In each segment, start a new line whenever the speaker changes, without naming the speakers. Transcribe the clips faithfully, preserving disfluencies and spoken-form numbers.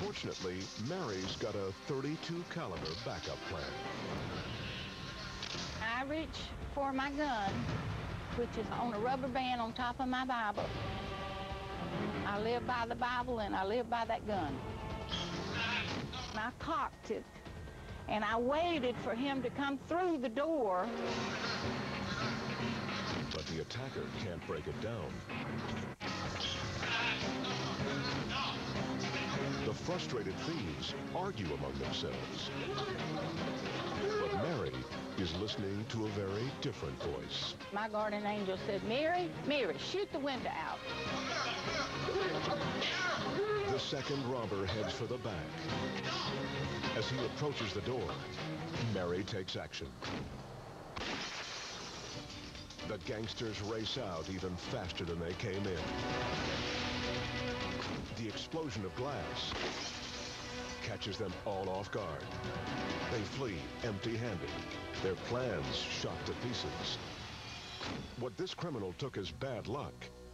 Fortunately, Mary's got a thirty-two caliber backup plan.
I reach for my gun, which is on a rubber band on top of my Bible. I live by the Bible and I live by that gun. And I cocked it, and I waited for him to come through the door.
But the attacker can't break it down. The frustrated thieves argue among themselves. But Mary is listening to a very different voice.
My guardian angel said, Mary, Mary, shoot the window out.
The second robber heads for the back. As he approaches the door, Mary takes action. The gangsters race out even faster than they came in. The explosion of glass catches them all off guard. They flee empty-handed, their plans shot to pieces. What this criminal took as bad luck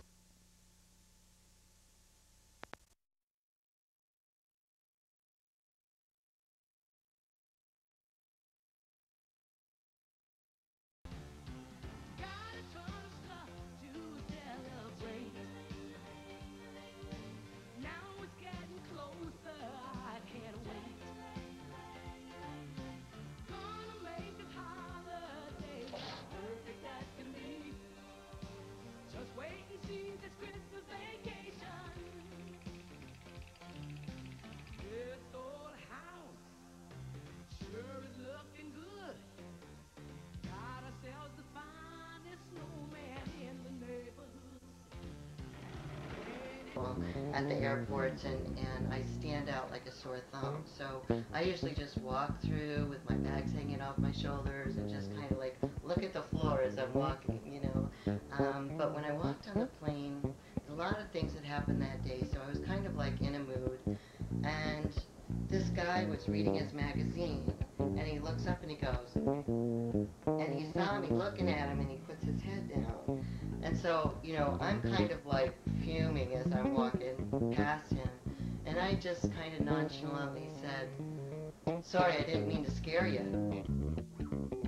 at the airports, and, and I stand out like a sore thumb. So I usually just walk through with my bags hanging off my shoulders and just kind of like look at the floor as I'm walking, you know. Um, but when I walked on the plane, a lot of things had happened that day, so I was kind of like in a mood. And this guy was reading his magazine, and he looks up and he goes, and he saw me looking at him, and he puts his head down. And so, you know, I'm kind of like fuming as I'm walking past him, and I just kind of nonchalantly said, sorry, I didn't mean to scare you.